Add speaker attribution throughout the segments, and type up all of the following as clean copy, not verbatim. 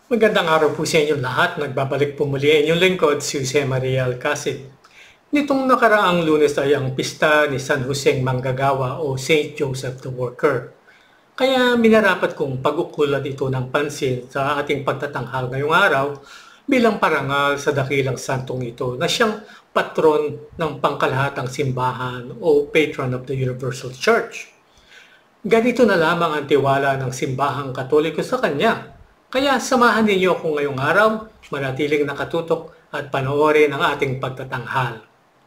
Speaker 1: Magandang araw po sa inyong lahat. Nagbabalik po muli ang inyong lingkod, si Jose Maria Alcacid. Nitong nakaraang Lunes ay ang pista ni San Jose Manggagawa o Saint Joseph the Worker. Kaya minarapat kong pag-ukulan ito ng pansin sa ating pagtatanghal ngayong araw bilang parangal sa dakilang santong ito na siyang patron ng pangkalahatang simbahan o patron of the Universal Church. Ganito na lamang ang tiwala ng simbahang Katoliko sa kanya. Kaya samahan ninyo ako ngayong araw, manatiling nakatutok at panoorin ang ating pagtatanghal.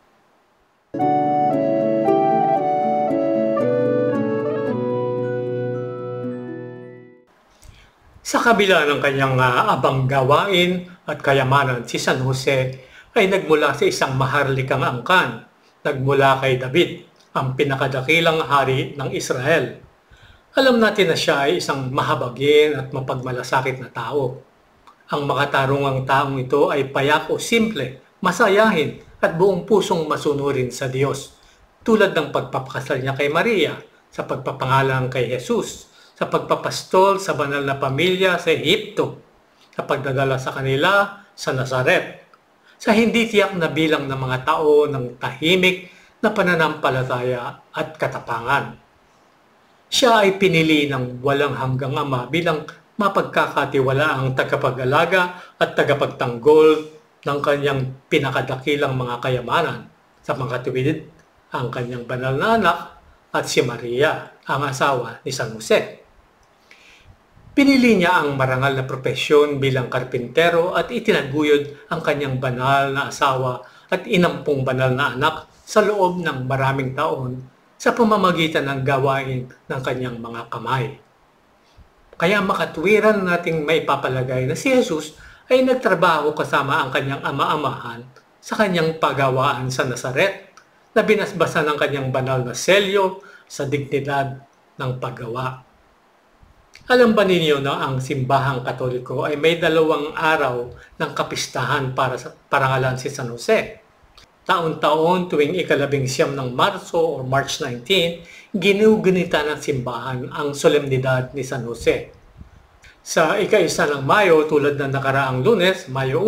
Speaker 1: Sa kabila ng kanyang abang gawain at kayamanan, si San Jose ay nagmula sa isang maharlikang angkan. Nagmula kay David, ang pinakadakilang hari ng Israel. Alam natin na siya ay isang mahabagin at mapagmalasakit na tao. Ang makatarungang taong ito ay payak o simple, masayahin at buong pusong masunurin sa Diyos. Tulad ng pagpapakasal niya kay Maria, sa pagpapangalan kay Jesus, sa pagpapastol sa banal na pamilya sa Ehipto, sa pagdadala sa kanila sa Nazaret, sa hindi tiyak na bilang ng mga tao ng tahimik na pananampalataya at katapangan. Siya ay pinili ng walang hanggang Ama bilang mapagkakatiwalaang tagapag-alaga at tagapagtanggol ng kanyang pinakadakilang mga kayamanan. Sa mga tuwid, ang kanyang banal na anak at si Maria, ang asawa ni San Jose. Pinili niya ang marangal na propesyon bilang karpintero at itinaguyod ang kanyang banal na asawa at inampung banal na anak sa loob ng maraming taon sa pamamagitan ng gawain ng kanyang mga kamay. Kaya makatwiran nating maipapalagay na si Jesus ay nagtrabaho kasama ang kanyang ama-amahan sa kanyang pagawaan sa Nazaret na binasbasan ng kanyang banal na selyo sa dignidad ng paggawa. Alam ba ninyo na ang simbahang Katoliko ay may 2 araw ng kapistahan para sa parangalan si San Jose? Taon-taon tuwing ika-19 ng Marso o March 19, ginugunita ng simbahan ang solemnidad ni San Jose. Sa ika-1 ng Mayo, tulad ng nakaraang Lunes, Mayo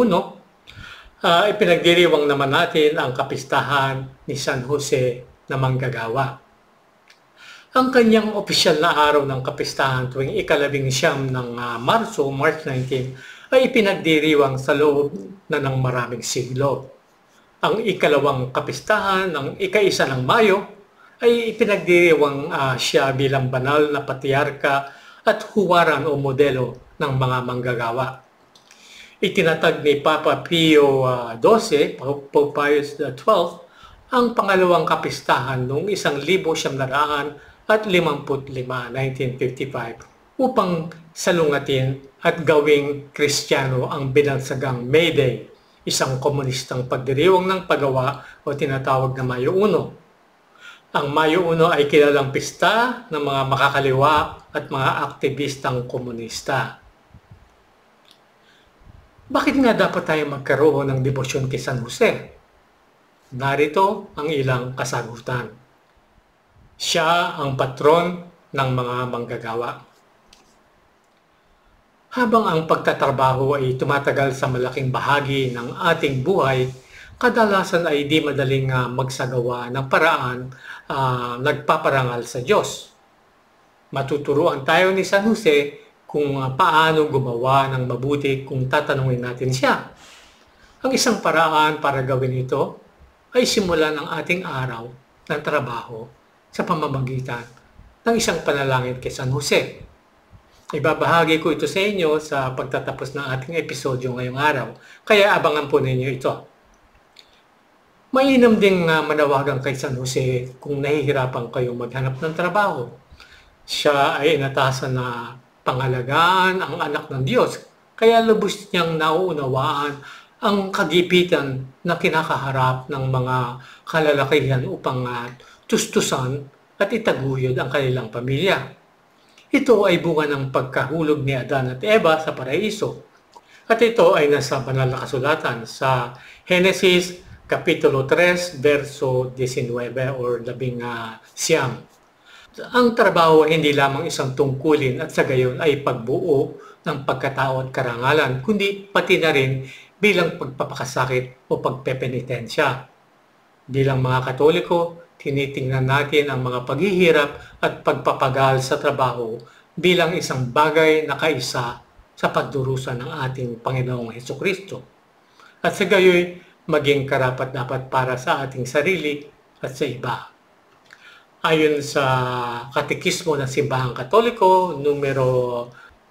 Speaker 1: 1, ipinagdiriwang naman natin ang kapistahan ni San Jose na Manggagawa. Ang kanyang opisyal na araw ng kapistahan tuwing ika-19 ng Marso, March 19, ay ipinagdiriwang sa loob na ng maraming siglo. Ang ikalawang kapistahan ng ika-1 ng Mayo ay ipinagdiriwang siya bilang banal na patriarka at huwaran o modelo ng mga manggagawa. Itinatag ni Papa Pio XII, Pope Pius XII, ang pangalawang kapistahan noong 1955, 1955, upang salungatin at gawing Kristiyano ang binansagang May Day, isang komunistang pagdiriwang ng paggawa o tinatawag na Mayo 1. Ang Mayo 1 ay kilalang pista ng mga makakaliwa at mga aktivistang komunista. Bakit nga dapat tayo magkaroon ng debosyon kay San Jose? Narito ang ilang kasagutan. Siya ang patron ng mga manggagawa. Habang ang pagtatrabaho ay tumatagal sa malaking bahagi ng ating buhay, kadalasan ay di madaling magsagawa ng paraan nagpaparangal sa Diyos. Matuturuan tayo ni San Jose kung paano gumawa ng mabuti kung tatanungin natin siya. Ang isang paraan para gawin ito ay simulan ang ating araw ng trabaho sa pamamagitan ng isang panalangin kay San Jose. Ibabahagi ko ito sa inyo sa pagtatapos ng ating episodyo ngayong araw, kaya abangan po ninyo ito. Mainam ding manawagan kay San Jose kung nahihirapan kayong maghanap ng trabaho. Siya ay inatasan na pangalagaan ang anak ng Diyos, kaya lubos niyang nauunawaan ang kagipitan na kinakaharap ng mga kalalakihan upang tustusan at itaguyod ang kanilang pamilya. Ito ay bunga ng pagkahulog ni Adan at Eva sa paraiso. At ito ay nasa banal na kasulatan sa Genesis Kapitulo 3, verso 19 or 19. Ang trabaho ay hindi lamang isang tungkulin at sa gayon ay pagbuo ng pagkatao at karangalan, kundi pati na rin bilang pagpapakasakit o pagpepenitensya. Bilang mga Katoliko, tinitingnan natin ang mga paghihirap at pagpapagal sa trabaho bilang isang bagay na kaisa sa pagdurusa ng ating Panginoong Hesukristo. At sa gayoy, maging karapat-dapat para sa ating sarili at sa iba. Ayon sa Katekismo ng Simbahang Katoliko, numero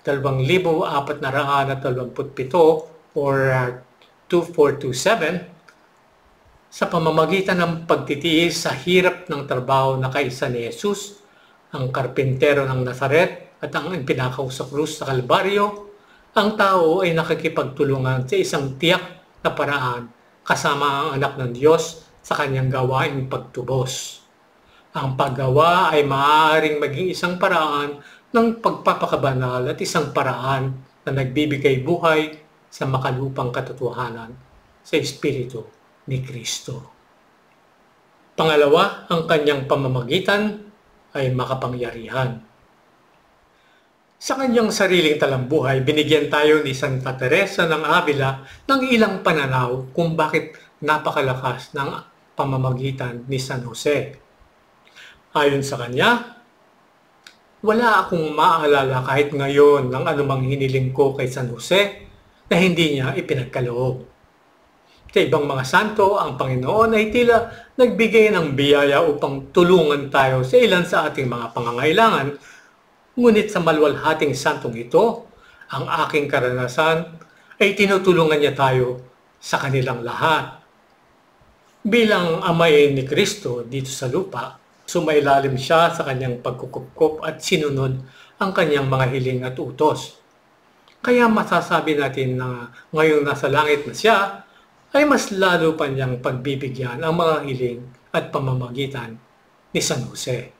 Speaker 1: 2427 or 2427, sa pamamagitan ng pagtitiis sa hirap ng trabaho na kaisa ni Jesus, ang karpintero ng Nazaret at ang pinakaw sa krus sa Kalbaryo, ang tao ay nakikipagtulungan sa isang tiyak na paraan kasama ang anak ng Diyos sa kanyang gawaing pagtubos. Ang paggawa ay maaaring maging isang paraan ng pagpapakabanal at isang paraan na nagbibigay buhay sa makalupang katotohanan sa Espiritu ni Kristo. Pangalawa, ang kanyang pamamagitan ay makapangyarihan. Sa kanyang sariling talambuhay, binigyan tayo ni Santa Teresa ng Avila ng ilang pananaw kung bakit napakalakas ng pamamagitan ni San Jose. Ayon sa kanya, wala akong maaalala kahit ngayon ng anumang hiniling ko kay San Jose na hindi niya ipinagkaloob. Sa ibang mga santo, ang Panginoon ay tila nagbigay ng biyaya upang tulungan tayo sa ilan sa ating mga pangangailangan. Ngunit sa maluwalhating santong ito, ang aking karanasan ay tinutulungan niya tayo sa kanilang lahat. Bilang amay ni Kristo dito sa lupa, sumailalim siya sa kanyang pagkukupkop at sinunod ang kanyang mga hiling at utos. Kaya masasabi natin na ngayong nasa langit na siya, ay mas lalo pa niyang pagbibigyan ang mga hiling at pamamagitan ni San Jose.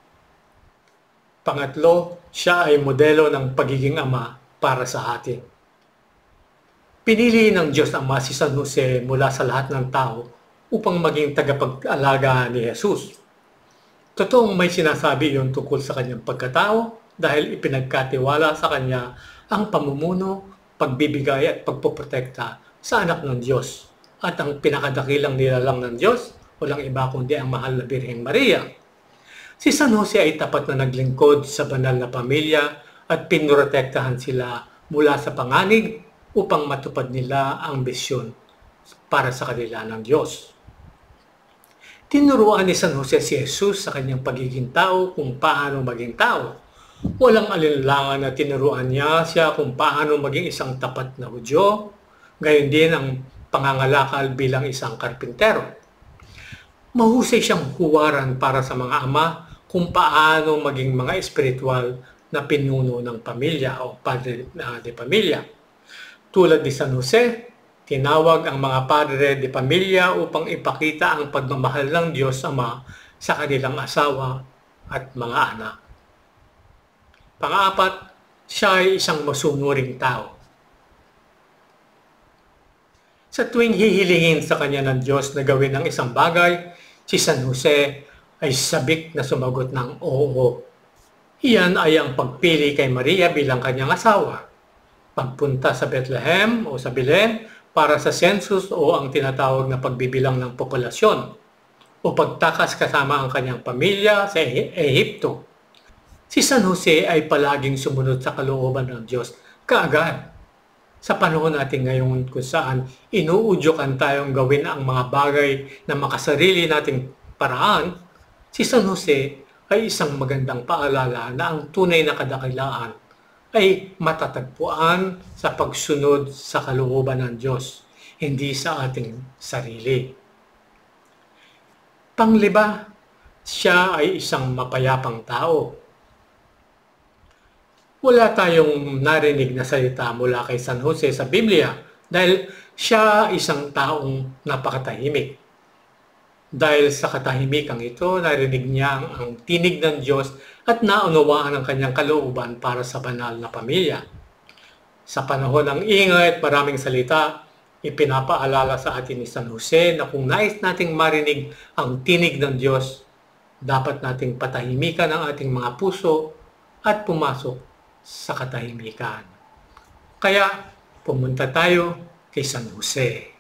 Speaker 1: Pangatlo, siya ay modelo ng pagiging ama para sa atin. Pinili ng Diyos Ama si San Jose mula sa lahat ng tao upang maging tagapag-alaga ni Jesus. Totoong may sinasabi iyon tungkol sa kanyang pagkatao dahil ipinagkatiwala sa kanya ang pamumuno, pagbibigay at pagpoprotekta sa anak ng Diyos. At ang pinakadakilang nilalang ng Diyos, walang iba kundi ang mahal na Birheng Maria. Si San Jose ay tapat na naglingkod sa banal na pamilya at pinrotektahan sila mula sa panganib upang matupad nila ang misyon para sa kanila ng Diyos. Tinuruan ni San Jose si Jesus sa kanyang pagiging tao kung paano maging tao. Walang alinlangan na tinuruan niya siya kung paano maging isang tapat na Hudyo, gayon din ang pangangalakal bilang isang karpintero. Mahusay siyang huwaran para sa mga ama kung paano maging mga espiritual na pinuno ng pamilya o padre de pamilya. Tulad ni San Jose, tinawag ang mga padre de pamilya upang ipakita ang pagmamahal ng Diyos Ama sa kanilang asawa at mga anak. Pang-apat, siya ay isang masunuring tao. Sa tuwing hihilingin sa kanya ng Diyos na gawin ang isang bagay, si San Jose ay sabik na sumagot ng oo. Iyan ay ang pagpili kay Maria bilang kanyang asawa. Pagpunta sa Bethlehem o sa Belen para sa census o ang tinatawag na pagbibilang ng populasyon o pagtakas kasama ang kanyang pamilya sa Ehipto. Si San Jose ay palaging sumunod sa kalooban ng Diyos kaagad. Sa panahon natin ngayon kung saan inuudyokan tayong gawin ang mga bagay na makasarili nating paraan, si San Jose ay isang magandang paalala na ang tunay na kadakilaan ay matatagpuan sa pagsunod sa kalooban ng Diyos, hindi sa ating sarili. Panglima, siya ay isang mapayapang tao. Wala tayong narinig na salita mula kay San Jose sa Biblia dahil siya isang taong napakatahimik. Dahil sa katahimikang ito, narinig niya ang tinig ng Diyos at naunawaan ang kanyang kalooban para sa banal na pamilya. Sa panahon ng ingay at maraming salita, ipinapaalala sa atin ni San Jose na kung nais nating marinig ang tinig ng Diyos, dapat nating patahimikan ang ating mga puso at pumasok sa katahimikan. Kaya pumunta tayo kay San Jose.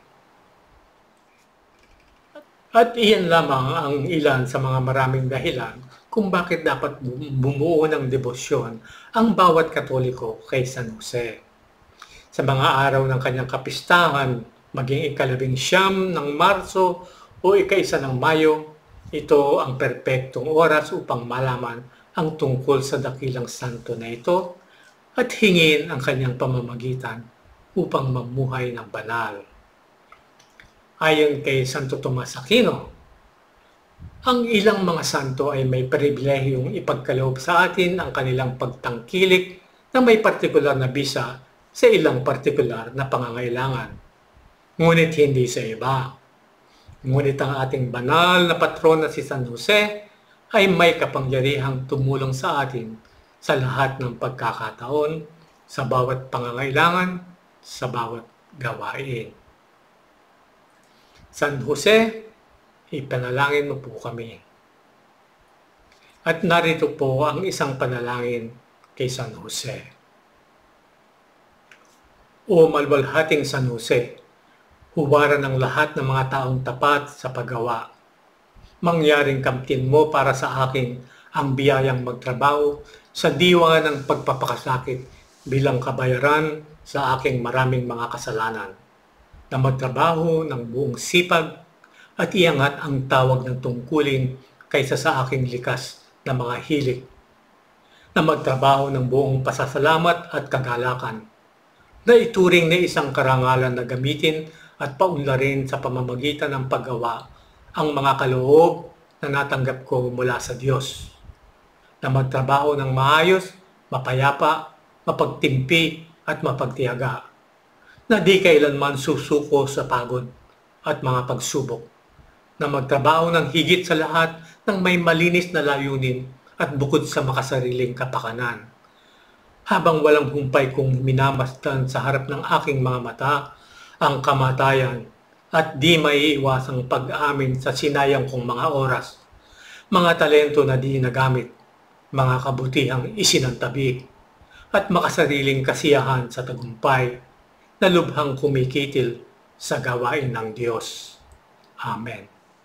Speaker 1: At iyan lamang ang ilan sa mga maraming dahilan kung bakit dapat bumuo ng debosyon ang bawat Katoliko kay San Jose. Sa mga araw ng kanyang kapistahan, maging ika-19 ng Marso o ika-1 ng Mayo, ito ang perpektong oras upang malaman ang tungkol sa dakilang santo na ito at hingin ang kanyang pamamagitan upang mamuhay ng banal. Ayon kay Santo Tomas Aquino, ang ilang mga santo ay may pribilehiyong ipagkaloob sa atin ang kanilang pagtangkilik na may partikular na bisa sa ilang partikular na pangangailangan. Ngunit hindi sa iba. Ngunit ang ating banal na patron na si San Jose ay may kapangyarihang tumulong sa atin sa lahat ng pagkakataon, sa bawat pangangailangan, sa bawat gawain. San Jose, ipanalangin mo po kami. At narito po ang isang panalangin kay San Jose. O malwalhating San Jose, huwaran ng lahat ng mga taong tapat sa paggawa. Mangyaring kamtin mo para sa akin ang biyayang magtrabaho sa diwa ng pagpapakasakit bilang kabayaran sa aking maraming mga kasalanan, na magtrabaho ng buong sipag at iangat ang tawag ng tungkulin kaysa sa aking likas na mga hilig, na magtrabaho ng buong pasasalamat at kagalakan, na ituring na isang karangalan na gamitin at paunlarin sa pamamagitan ng paggawa ang mga kaloob na natanggap ko mula sa Diyos, na magtrabaho ng maayos, mapayapa, mapagtimpi at mapagtiyaga, na di kailanman susuko sa pagod at mga pagsubok, na magtrabaho ng higit sa lahat ng may malinis na layunin at bukod sa makasariling kapakanan. Habang walang humpay kong minamasdan sa harap ng aking mga mata ang kamatayan at di maiiwasang pag-amin sa sinayang kong mga oras, mga talento na di nagamit, mga kabutihang isinantabi, at makasariling kasiyahan sa tagumpay na lubhang kumikitil sa gawain ng Diyos. Amen.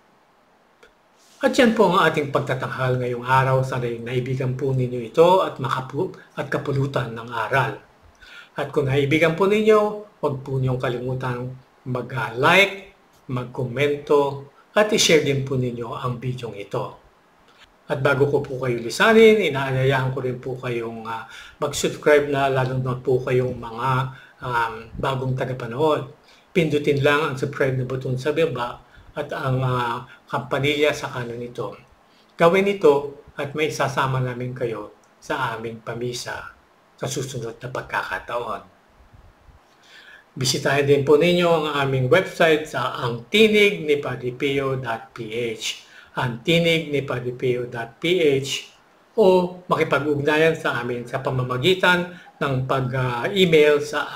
Speaker 1: At yan po ang ating pagtatanghal ngayong araw. Sana'y naibigan po ninyo ito at kapulutan ng aral. At kung naibigan po ninyo, huwag po niyong kalimutan mag-like, mag-komento, at i-share din po ninyo ang video ito. At bago ko po kayo lisanin, inaanyayahan ko rin po kayong mag-subscribe na lalo na po kayong mga bagong tagapanood. Pindutin lang ang subscribe na button sa baba at ang kampanilya sa kanan nito. Gawin ito at may sasama namin kayo sa aming pamisa sa susunod na pagkakataon. Bisitahin din po ninyo ang aming website sa angtinignipadiPio.ph angtinignipadiPio.ph o makipag-ugnayan sa amin sa pamamagitan ng pag-email sa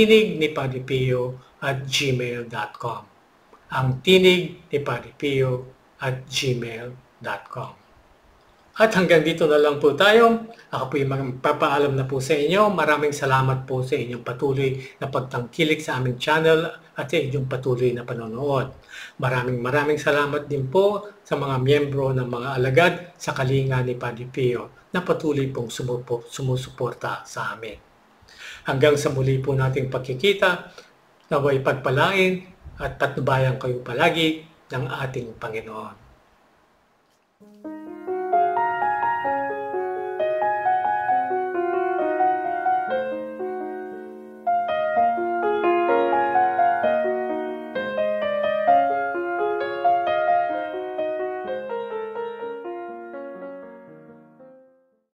Speaker 1: angtinignipadiPio@gmail.com angtinignipadiPio@gmail.com. At hanggang dito na lang po tayo. Ako po yung magpapaalam na po sa inyo. Maraming salamat po sa inyong patuloy na pagtangkilik sa aming channel at sa inyong patuloy na panonood. Maraming salamat din po sa mga miyembro ng mga alagad sa kalinga ni Padre Pio na patuloy pong sumusuporta sa amin. Hanggang sa muli po nating pagkikita, naway pagpalain at patnubayan kayo palagi ng ating Panginoon.